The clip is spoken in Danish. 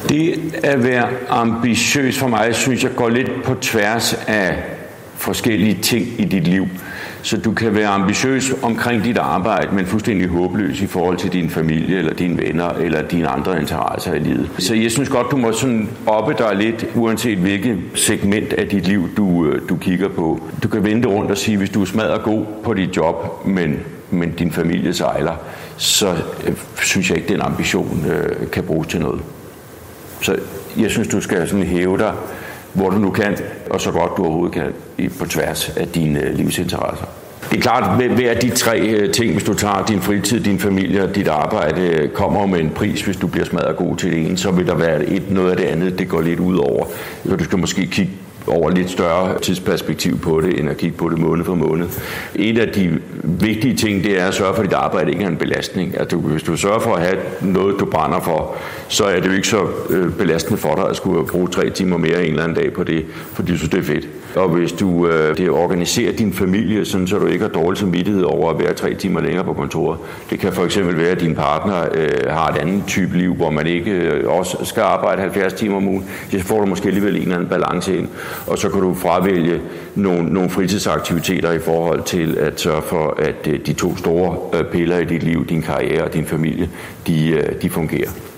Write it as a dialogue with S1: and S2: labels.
S1: Det at være ambitiøs for mig, synes jeg går lidt på tværs af forskellige ting i dit liv. Så du kan være ambitiøs omkring dit arbejde, men fuldstændig håbløs i forhold til din familie, eller dine venner, eller dine andre interesser i livet. Så jeg synes godt, du må sådan oppe dig lidt, uanset hvilket segment af dit liv, du kigger på. Du kan vende rundt og sige, hvis du er smadret god på dit job, men din familie sejler, så synes jeg ikke, den ambition kan bruges til noget. Så jeg synes, du skal sådan hæve dig, hvor du nu kan, og så godt du overhovedet kan, på tværs af dine livsinteresser. Det er klart, at hver af de tre ting, hvis du tager din fritid, din familie og dit arbejde, kommer med en pris, hvis du bliver smadret god til det ene, så vil der være noget af det andet, det går lidt ud over. Så du skal måske kigge over lidt større tidsperspektiv på det, end at kigge på det måned for måned. Et af de vigtige ting, det er at sørge for, at dit arbejde ikke er en belastning. Altså, hvis du sørger for at have noget, du brænder for, så er det jo ikke så belastende for dig at skulle bruge 3 timer mere en eller anden dag på det, fordi du synes, det er fedt. Og hvis du organiserer din familie, sådan, så du ikke har dårlig samvittighed over at være 3 timer længere på kontoret. Det kan for eksempel være, at din partner har et andet type liv, hvor man ikke også skal arbejde 70 timer om ugen. Så får du måske alligevel en eller anden balance ind. Og så kan du fravælge nogle fritidsaktiviteter i forhold til at sørge for, at de 2 store piller i dit liv, din karriere og din familie, de fungerer.